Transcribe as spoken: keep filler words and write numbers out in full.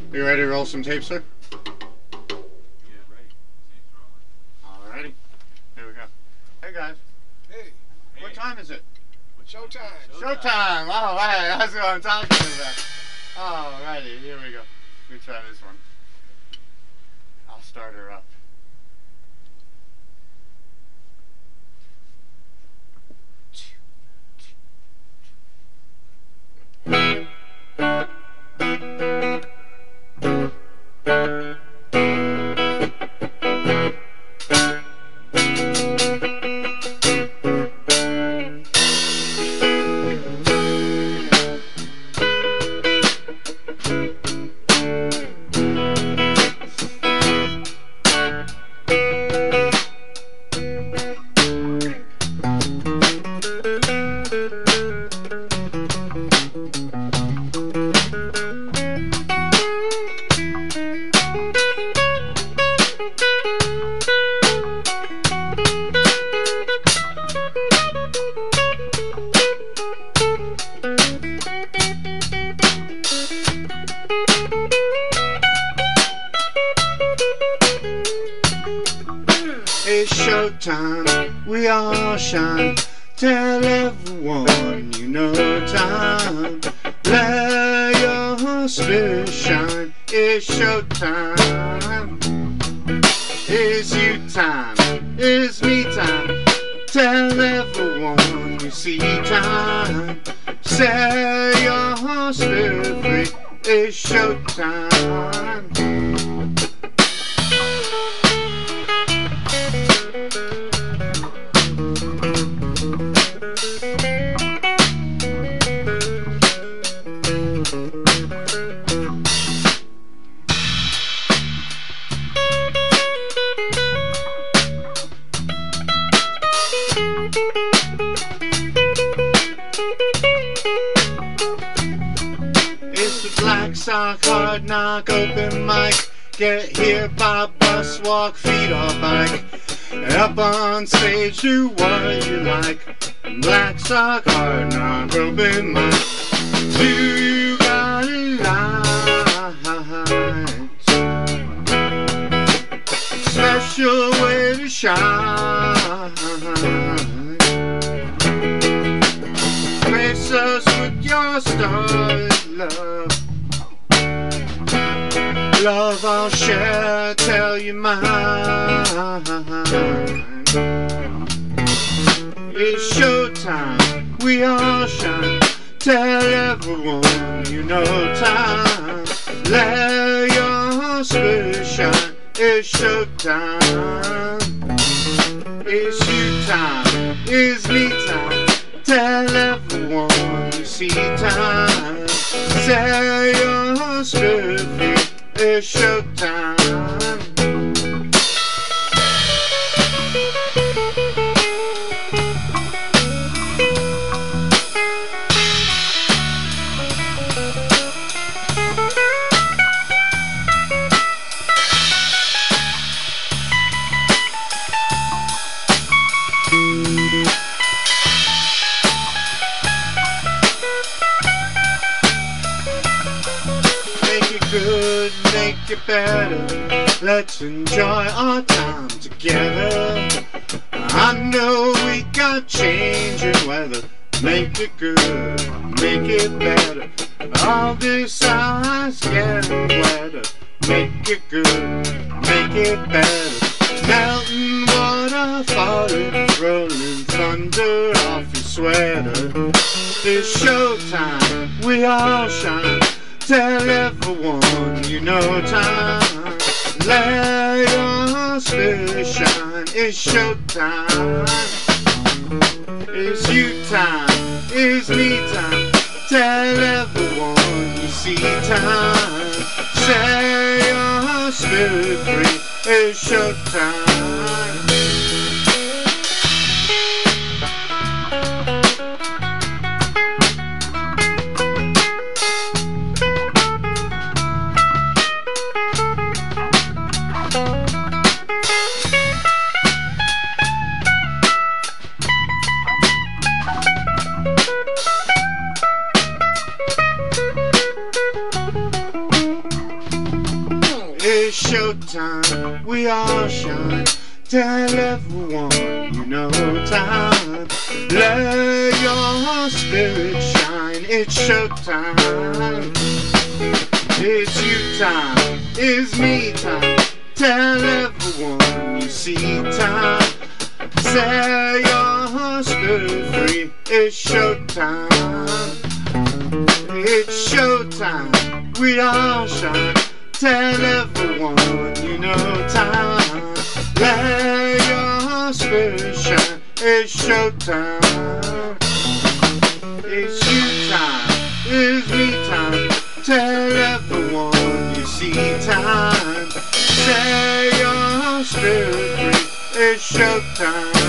You ready to roll some tape, sir? Yeah, ready. Alrighty. Here we go. Hey, guys. Hey, What time is it? showtime. Showtime! All right, that's what I'm talking about. Alrighty, here we go. Let me try this one. I'll start her up. It's showtime, we all shine. Tell everyone you know time. Let your spirit shine. It's showtime. It's you time. It's me time. Tell everyone you see time. Set your spirit free. It's showtime. It's the Black Sock Hard Knock Open Mic. Get here by bus, walk, feet or bike. Up on stage, do what you like. Black Sock Hard Knock Open Mic. Do you got a light? Special way to shine. Grace us with your starlit love. Love I'll share, tell you mine. It's showtime, we all shine. Tell everyone you know time. Let your spirit shine. It's showtime. It's you time, it's me time. Tell everyone you see time. Set your spirit free. It's showtime. Make it good, make it better. Let's enjoy our time together. I know we got changing weather. Make it good, make it better. All this ice getting wetter. Make it good, make it better. Melting water falling, rolling thunder off your sweater. It's showtime, we all shine. Tell everyone you know time. Let your spirit shine. It's showtime. It's you time. It's me time. Tell everyone you see time. Set your spirit free. It's showtime. showtime, we all shine. Tell everyone you know time. Let your spirit shine. It's showtime. It's you time. It's me time. Tell everyone you see time. Set your spirit free. It's showtime. It's showtime. We all shine. Tell everyone you know time. Let your spirit shine. It's showtime. It's you time. It's me time. Tell everyone you see time. Set your spirit free. It's showtime.